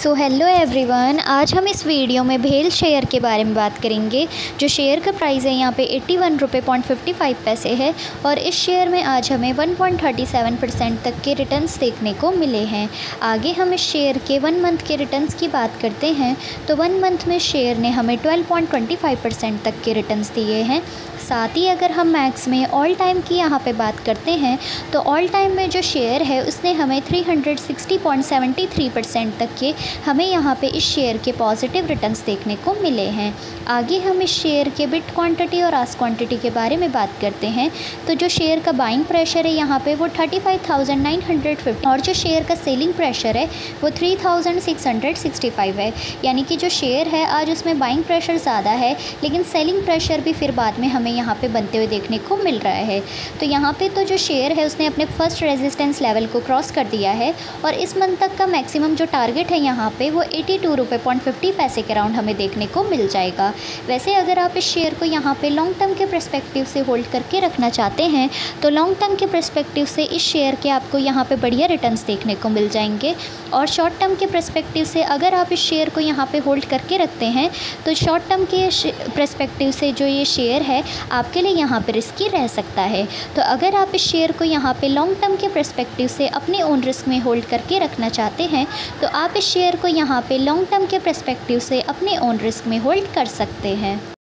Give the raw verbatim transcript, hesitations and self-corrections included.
So hello everyone, आज हम इस वीडियो में भेल शेयर के बारे में बात करेंगे। जो शेयर का प्राइस है यहाँ पे एट्टी वन रुपये पॉइंट फिफ्टी फाइव पैसे है और इस शेयर में आज हमें one point thirty seven percent तक के रिटर्न्स देखने को मिले हैं। आगे हम इस शेयर के वन मंथ के रिटर्न्स की बात करते हैं तो वन मंथ में शेयर ने हमें twelve point twenty five percent तक के रिटर्न्स दिए हैं। साथ ही अगर हम मैक्स में ऑल टाइम की यहाँ पे बात करते हैं तो ऑल टाइम में जो शेयर है उसने हमें three hundred sixty point seventy three percent तक के हमें यहाँ पे इस शेयर के पॉजिटिव रिटर्न्स देखने को मिले हैं। आगे हम इस शेयर के बिट क्वांटिटी और आस्क क्वांटिटी के बारे में बात करते हैं तो जो शेयर का बाइंग प्रेशर है यहाँ पे वो thirty five thousand nine hundred fifty और जो शेयर का सेलिंग प्रेशर है वो three thousand six hundred sixty five है। यानी कि जो शेयर है आज उसमें बाइंग प्रेशर ज़्यादा है लेकिन सेलिंग प्रेशर भी फिर बाद में हमें यहाँ पे बनते हुए देखने को मिल रहा है। तो यहाँ पे तो जो शेयर है उसने अपने फर्स्ट रेजिस्टेंस लेवल को क्रॉस कर दिया है और इस मंथ तक का मैक्सिमम जो टारगेट है यहाँ पे वो एटी टू रुपये पॉइंट फिफ्टी पैसे के राउंड हमें देखने को मिल जाएगा। वैसे अगर आप इस शेयर को यहाँ पे लॉन्ग टर्म के पर्सपेक्टिव से होल्ड करके रखना चाहते हैं तो लॉन्ग टर्म के पर्सपेक्टिव से इस शेयर के आपको यहाँ पे बढ़िया रिटर्न्स देखने को मिल जाएंगे। और शॉर्ट टर्म के पर्सपेक्टिव से अगर आप इस शेयर को यहाँ पे होल्ड करके रखते हैं तो शॉर्ट टर्म के पर्सपेक्टिव से जो ये शेयर है आपके लिए यहाँ पे रिस्की रह सकता है। तो अगर आप इस शेयर को यहाँ पे लॉन्ग टर्म के पर्सपेक्टिव से अपने ओन रिस्क में होल्ड करके रखना चाहते हैं तो आप इस शेयर को यहाँ पे लॉन्ग टर्म के पर्सपेक्टिव से अपने ओन रिस्क में होल्ड कर सकते हैं।